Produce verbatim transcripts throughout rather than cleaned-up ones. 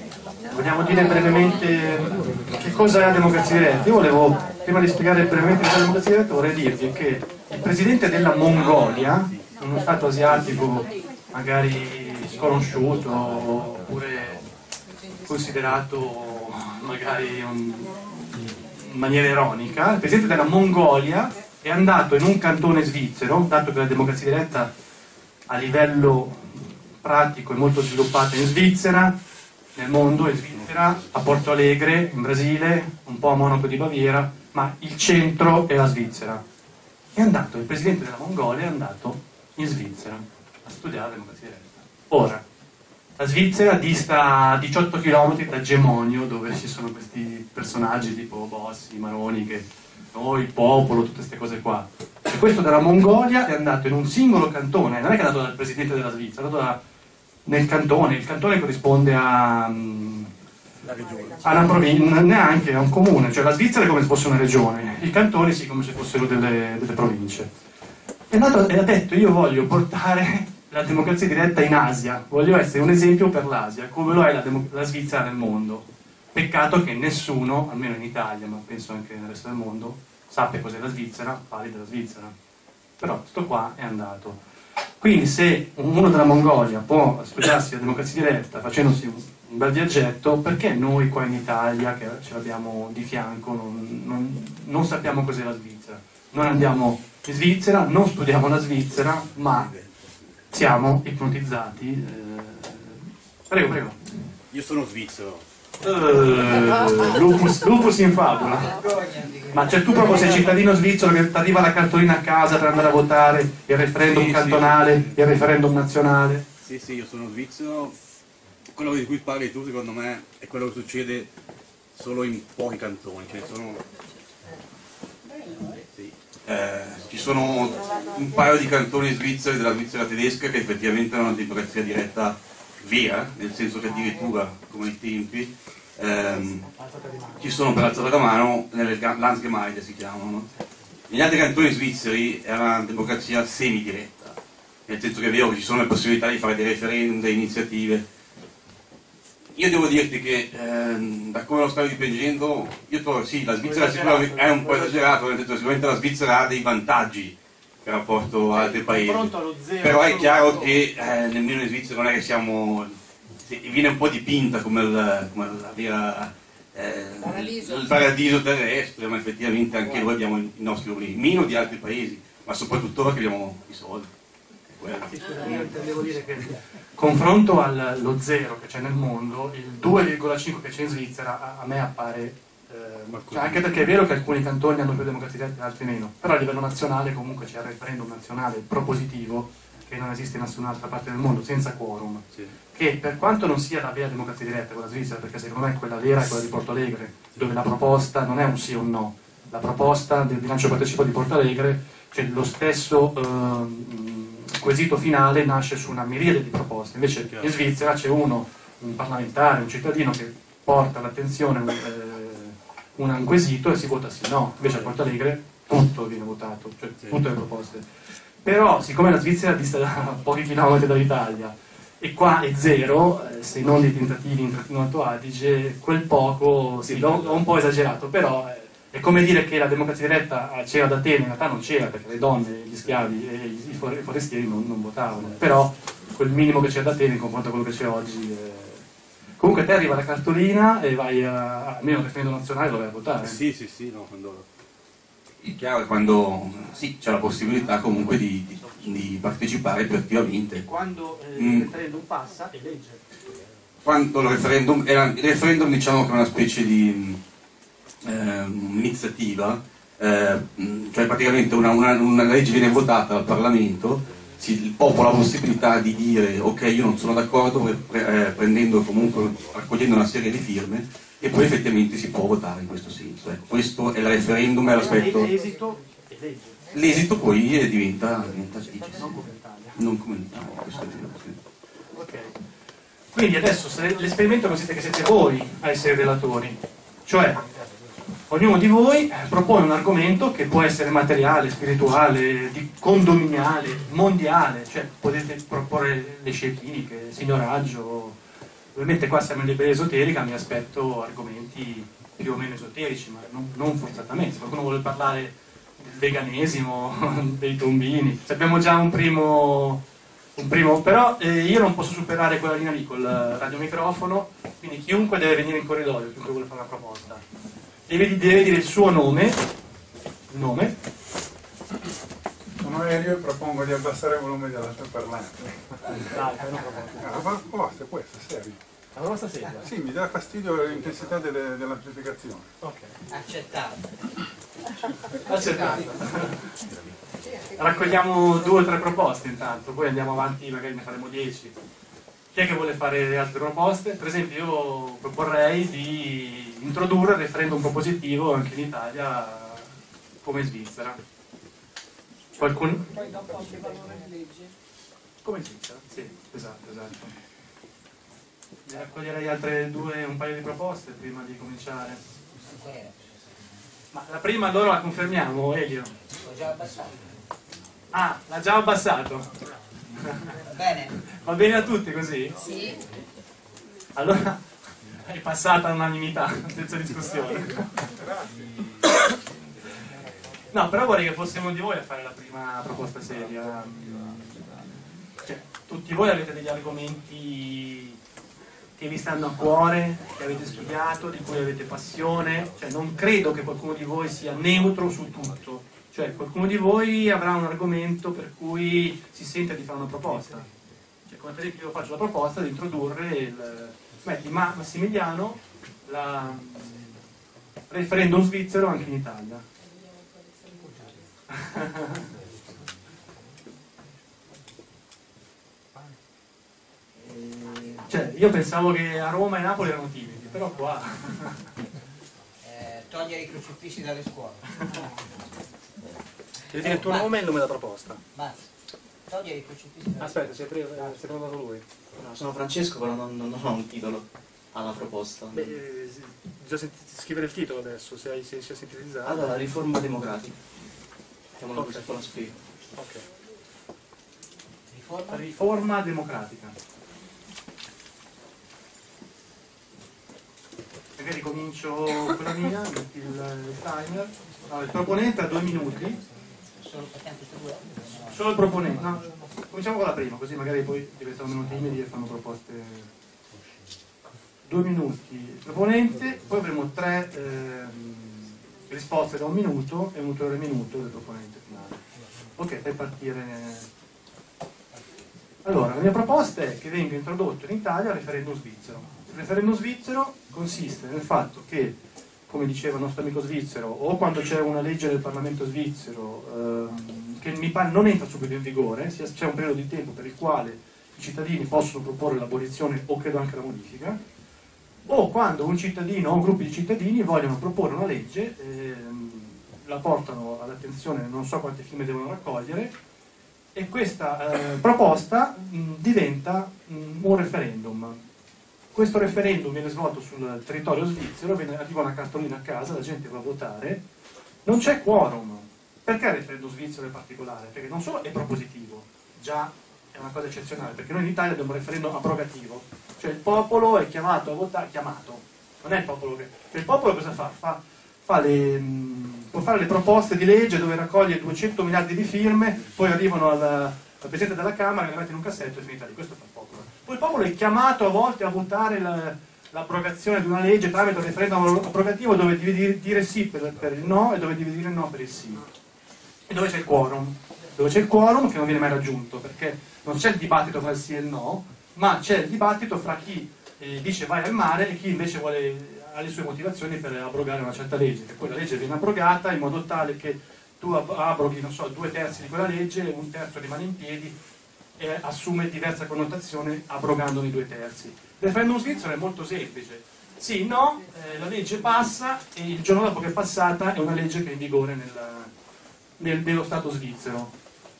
vogliamo dire brevemente che cosa è la democrazia diretta. Io volevo, prima di spiegare brevemente cosa è la democrazia diretta, vorrei dirvi che il presidente della Mongolia, uno stato asiatico magari sconosciuto oppure considerato magari un, in maniera ironica, il presidente della Mongolia è andato in un cantone svizzero, dato che la democrazia diretta a livello pratico è molto sviluppata in Svizzera, nel mondo, in Svizzera, a Porto Alegre, in Brasile, un po' a Monaco di Baviera, ma il centro è la Svizzera. È andato, il presidente della Mongolia è andato in Svizzera a studiare la democrazia diretta. Ora, la Svizzera dista diciotto chilometri da Gemonio, dove ci sono questi personaggi tipo Bossi, Maroni, che noi, il popolo, tutte queste cose qua. E questo della Mongolia è andato in un singolo cantone, non è che è andato dal presidente della Svizzera, è andato da, nel cantone. Il cantone corrisponde a, a una provincia, neanche a un comune, cioè la Svizzera è come se fosse una regione, i cantoni sì come se fossero delle, delle province. È andato e ha detto: io voglio portare la democrazia diretta in Asia, voglio essere un esempio per l'Asia, come lo è la, la Svizzera nel mondo. Peccato che nessuno, almeno in Italia, ma penso anche nel resto del mondo, sappia cos'è la Svizzera, parli della Svizzera. Però sto qua è andato. Quindi se uno della Mongolia può studiarsi la democrazia diretta facendosi un, un bel viaggetto, perché noi qua in Italia, che ce l'abbiamo di fianco, non, non, non sappiamo cos'è la Svizzera? Noi andiamo in Svizzera, non studiamo la Svizzera, ma siamo ipnotizzati. Eh... Prego, prego. Io sono svizzero. Uh, lupus, lupus in fabula. Ma cioè tu proprio sei cittadino svizzero che ti arriva la cartolina a casa per andare a votare il referendum sì, cantonale, sì. Il referendum nazionale? Sì, sì, io sono svizzero. Quello di cui parli tu secondo me è quello che succede solo in pochi cantoni, cioè sono... sì. eh, ci sono un paio di cantoni svizzeri della Svizzera tedesca che effettivamente hanno una democrazia diretta vera, nel senso che addirittura, come ai tempi, ehm, ci sono per alzata da mano, nelle Landsgemeinde si chiamano. Negli altri cantoni svizzeri è una democrazia semidiretta, nel senso che è vero che ci sono le possibilità di fare dei referendum, delle iniziative. Io devo dirti che ehm, da come lo stavi dipingendo, io trovo sì, la Svizzera sicuramente è un po' esagerato, nel senso che sicuramente la Svizzera ha dei vantaggi in rapporto ad altri paesi, però è chiaro che eh, nemmeno in Svizzera non è che siamo, viene un po' dipinta come, il, come la vera eh, paradiso. il paradiso terrestre, ma effettivamente anche noi abbiamo i nostri problemi, meno di altri paesi, ma soprattutto perché abbiamo i soldi. Sì, io intendevo dire che confronto allo zero che c'è nel mondo, il due virgola cinque che c'è in Svizzera a, a me appare eh, cioè anche perché è vero che alcuni cantoni hanno più democrazia diretta e altri meno, però a livello nazionale comunque c'è il referendum nazionale propositivo che non esiste in nessun'altra parte del mondo, senza quorum, sì. Che per quanto non sia la vera democrazia diretta quella svizzera, perché secondo me quella vera è quella di Porto Alegre, dove la proposta non è un sì o un no, la proposta del bilancio partecipato di Porto Alegre, cioè lo stesso eh, quesito finale nasce su una miriade di proposte. Invece in Svizzera c'è uno, un parlamentare, un cittadino che porta all'attenzione un, eh, un quesito e si vota sì o no. Invece a Porto Alegre tutto viene votato, cioè tutte le proposte. Però siccome la Svizzera dista da pochi chilometri dall'Italia e qua è zero, eh, se non dei tentativi in Trentino Alto Adige, quel poco sì, l'ho, l'ho un po' esagerato, però eh, è come dire che la democrazia diretta c'era da Atene, in realtà non c'era perché le donne, gli schiavi e i forestieri non, non votavano, però quel minimo che c'è da Atene in confronto a quello che c'è oggi. Eh... Comunque te arriva la cartolina e vai a, almeno al referendum nazionale, lo vai a votare. Sì, sì, sì, no, quando... È chiaro che quando sì, c'è la possibilità comunque di, di, di partecipare più attivamente. E quando eh, mm. il referendum passa è legge. Quando il referendum, era, il referendum diciamo che è una specie di eh, iniziativa, eh, cioè praticamente una, una, una legge viene votata dal Parlamento, si, il popolo ha la possibilità di dire ok io non sono d'accordo, eh, prendendo comunque, raccogliendo una serie di firme, e poi effettivamente si può votare in questo senso. Ecco, questo è il referendum, è l'aspetto. L'esito è legge. L'esito poi diventa, diventa legge. Non come in Italia. Non come in Italia, questo è vero, sì. Ok. Quindi adesso l'esperimento consiste che siete voi a essere relatori, cioè ognuno di voi propone un argomento che può essere materiale, spirituale, di condominiale, mondiale, cioè potete proporre le scie chimiche, il signoraggio, Ovviamente qua siamo in libreria esoterica, mi aspetto argomenti più o meno esoterici, ma non, non forzatamente. Se qualcuno vuole parlare del veganesimo, dei tombini, se abbiamo già un primo, un primo però eh, io non posso superare quella linea lì col radiomicrofono, quindi chiunque deve venire in corridoio, chiunque vuole fare una proposta, deve, deve dire il suo nome, il nome. Sono Elio e propongo di abbassare il volume dell'altoparlante. Dai, fai una proposta. Ah, ma proposta è questa, serio. La proposta seria? Sì, mi dà fastidio l'intensità delle- dell'amplificazione. Ok. Accettato. Accettato. Raccogliamo due o tre proposte intanto, poi andiamo avanti, magari ne faremo dieci. Chi è che vuole fare altre proposte? Per esempio io proporrei di introdurre il referendum propositivo anche in Italia come in Svizzera. Qualcuno? Poi dopo anche valore di legge. Come in Svizzera? Sì, esatto, esatto. Ne raccoglierei altre due, un paio di proposte prima di cominciare. Ma la prima allora la confermiamo, Elio? L'ho già abbassato. Ah, l'ha già abbassato. Bene. Va bene a tutti così? Sì. Allora è passata all'unanimità, senza discussione. No, però vorrei che fosse uno di voi a fare la prima proposta seria. Cioè, tutti voi avete degli argomenti che vi stanno a cuore, che avete studiato, di cui avete passione. Cioè, non credo che qualcuno di voi sia neutro su tutto. Cioè, qualcuno di voi avrà un argomento per cui si sente di fare una proposta. Cioè, come per esempio io faccio la proposta di introdurre il metti Ma- Massimiliano la referendum svizzero anche in Italia. Cioè, io pensavo che a Roma e Napoli erano timidi, però qua Eh, togliere i crocifissi dalle scuole. devi dire il tuo nome e il nome della proposta. Basta. Togliere i crocifissi dalle Aspetta, si è preso, si è prenotato lui. No, sono Francesco, però non, non ho un titolo alla proposta. Beh, eh, sì, bisogna senti- scrivere il titolo adesso, se hai, se, se hai sintetizzato. Allora, riforma democratica. Mettiamola Ok. così con la spiego. Ok. riforma. Riforma democratica. Magari comincio con la mia, metti il, il timer. No, il proponente ha due minuti. Solo facciamo queste due. Solo il proponente. No, cominciamo con la prima, così magari poi diventano meno timidi e fanno proposte. Due minuti il proponente, poi avremo tre ehm, risposte da un minuto e un ulteriore minuto del proponente finale. Ok, fai partire. Allora, la mia proposta è che venga introdotto in Italia il referendum svizzero. Il referendum svizzero consiste nel fatto che, come diceva il nostro amico svizzero, o quando c'è una legge del Parlamento svizzero ehm, che mi pare non entra subito in vigore, sia- c'è un periodo di tempo per il quale i cittadini possono proporre l'abolizione o credo anche la modifica, o quando un cittadino o un gruppo di cittadini vogliono proporre una legge, ehm, la portano all'attenzione, non so quante firme devono raccogliere, e questa eh, proposta mh, diventa mh, un referendum. Questo referendum viene svolto sul territorio svizzero, viene, arriva una cartolina a casa, la gente va a votare, non c'è quorum. Perché il referendum svizzero è particolare? Perché non solo è propositivo, già è una cosa eccezionale, perché noi in Italia abbiamo un referendum abrogativo, cioè il popolo è chiamato a votare, chiamato, non è il popolo che... Cioè il popolo cosa fa? Fa, fa le, mh, può fare le proposte di legge dove raccoglie duecento miliardi di firme, poi arrivano al, al Presidente della Camera, le mette in un cassetto e finita lì, questo fa il popolo. Poi il popolo è chiamato a volte a votare la, l'abrogazione di una legge tramite un referendum abrogativo dove devi dire, dire sì per, per il no e dove devi dire no per il sì. E dove c'è il quorum? Dove c'è il quorum che non viene mai raggiunto, perché non c'è il dibattito fra il sì e il no, ma c'è il dibattito fra chi eh, dice vai al mare e chi invece vuole, ha le sue motivazioni per abrogare una certa legge, che poi la legge viene abrogata in modo tale che tu ab- abroghi, non so, due terzi di quella legge, un terzo rimane in piedi e assume diversa connotazione abrogandone i due terzi. Il referendum svizzero è molto semplice. Sì, no, eh, la legge passa e il giorno dopo che è passata è una legge che è in vigore nel, nel, nello Stato svizzero.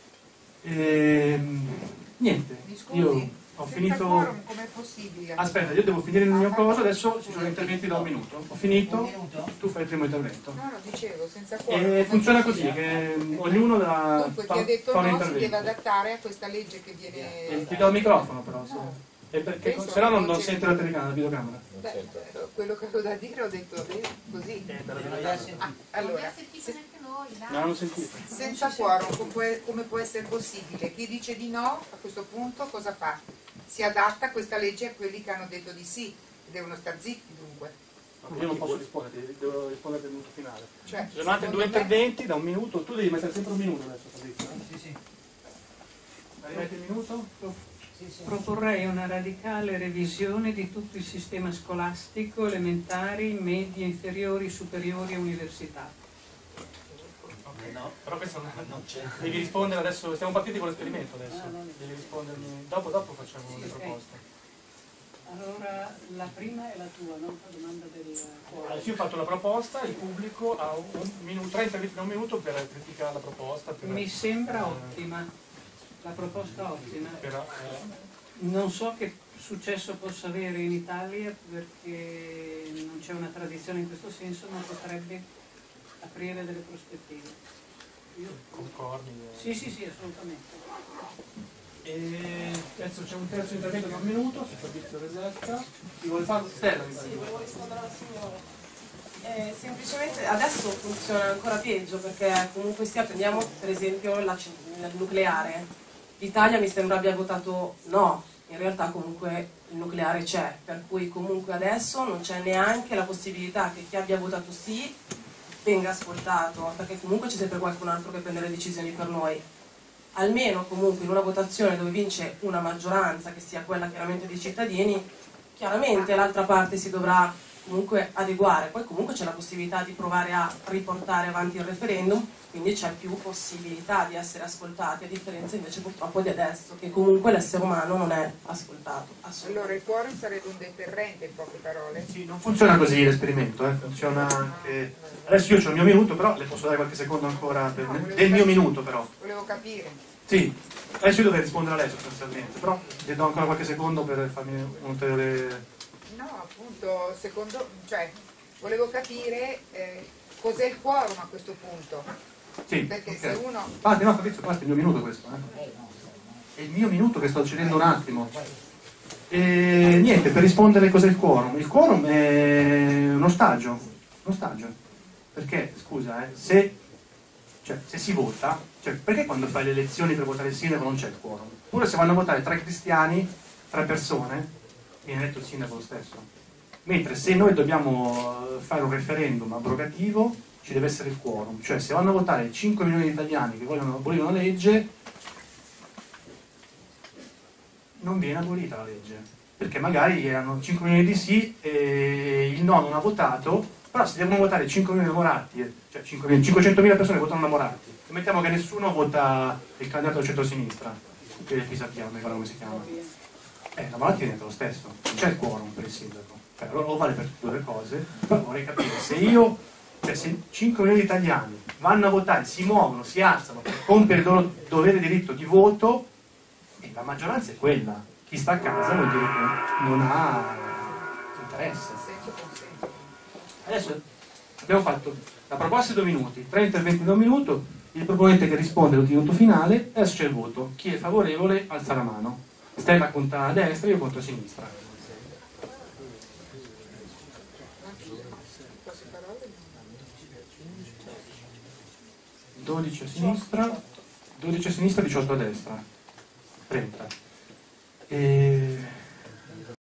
E, niente, Mi scusi, io ho senza finito... quorum com'è possibile? Aspetta, io devo finire il mio coso, adesso ci sono interventi da un minuto. Ho finito, Un minuto? tu fai il primo intervento. No, no, dicevo, senza quorum. E com'è funziona così, possibile? che ognuno da, Dunque, fa, chi ha detto fa un no si intervento. deve adattare a questa legge che E viene... ti do il microfono però. Se... E perché se no non, non sente la telecamera, la videocamera. Beh, quello che avevo da dire ho detto bene, così. Ah, allora, se- No, non sentite. senza quorum come può, come può essere possibile? Chi dice di no a questo punto cosa fa? Si adatta questa legge a quelli che hanno detto di sì, devono star zitti dunque. Io non posso rispondere, devo rispondere al minuto finale. Cioè, Ci sono altri due secondo me- interventi da un minuto, tu devi mettere sempre un minuto adesso, Fabrizio. eh? Sì, sì. Rimetti il minuto? Sì, sì. Proporrei una radicale revisione di tutto il sistema scolastico, elementari, medie, inferiori, superiori e università. Ok, no, però questo non, non c'è. Devi rispondere adesso, siamo partiti con l'esperimento adesso. Devi rispondermi. Dopo, dopo facciamo Sì, le ok. proposte. Allora, la prima è la tua, non la domanda del Allora, cuore. io ho fatto la proposta, il pubblico ha un minuto, tre interventi da un minuto per criticare la proposta. Per, Mi sembra eh, ottima, la proposta ottima. per, eh, Non so che successo possa avere in Italia perché non c'è una tradizione in questo senso, ma potrebbe aprire delle prospettive. Io... concordi. eh. Sì, sì, sì, assolutamente. E adesso c'è un terzo intervento da un minuto, su Fabrizio Reserca. Chi vuole farlo? Stella, mi Sì, pare. volevo rispondere alla signora. Eh, semplicemente adesso funziona ancora peggio perché comunque sia, prendiamo per esempio la, c- il nucleare. L'Italia mi sembra abbia votato no, in realtà comunque il nucleare c'è, per cui comunque adesso non c'è neanche la possibilità che chi abbia votato sì venga ascoltato, perché comunque c'è sempre qualcun altro che prende le decisioni per noi. Almeno comunque in una votazione dove vince una maggioranza, che sia quella chiaramente dei cittadini, chiaramente l'altra parte si dovrà comunque adeguare. Poi comunque c'è la possibilità di provare a riportare avanti il referendum, quindi c'è più possibilità di essere ascoltati, a differenza invece purtroppo di adesso, che comunque l'essere umano non è ascoltato. Allora il quorum sarebbe un deterrente in poche parole. Sì, non funziona così l'esperimento, eh. Funziona anche... Adesso io ho il mio minuto, però le posso dare qualche secondo ancora per- No, volevo del mio capire. minuto però. Volevo capire. Sì, adesso io dovrei rispondere a lei sostanzialmente, però le do ancora qualche secondo per farmi un ulteriore... No, appunto, secondo, cioè, volevo capire eh, cos'è il quorum a questo punto. Sì, Perché ok. se uno... Parte, no, Fabrizio, parte il mio minuto questo, eh. È il mio minuto che sto cedendo un attimo. E niente, per rispondere cos'è il quorum. Il quorum è un ostaggio, un ostaggio. Perché, scusa, eh, se, cioè, se si vota, cioè, perché quando fai le elezioni per votare il sindaco non c'è il quorum? Oppure se vanno a votare tre cristiani, tre persone, viene eletto il sindaco lo stesso. Mentre se noi dobbiamo eh, fare un referendum abrogativo, ci deve essere il quorum. Cioè, se vanno a votare cinque milioni di italiani che vogliono abolire una legge, non viene abolita la legge, perché magari erano cinque milioni di sì e il no non ha votato, però se devono votare cinque milioni di Moratti, cioè cinquecentomila persone votano da Moratti, mettiamo che nessuno vota il candidato del centro-sinistra, che qui sappiamo, non come si chiama, eh, la Moratti diventa lo stesso, non c'è il quorum per il sindaco, cioè, allora lo vale per tutte le cose, però vorrei capire se io, cioè se cinque milioni di italiani vanno a votare, si muovono, si alzano per compiere il loro dovere e diritto di voto, e la maggioranza è quella. Chi sta a casa vuol dire che non ha interesse. Adesso abbiamo fatto la proposta di due minuti, tre interventi da un minuto, il proponente che risponde al minuto finale, adesso c'è il voto. Chi è favorevole alza la mano. Stella conta a destra, io conto a sinistra. dodici a sinistra, dodici a sinistra, diciotto a destra. trenta. E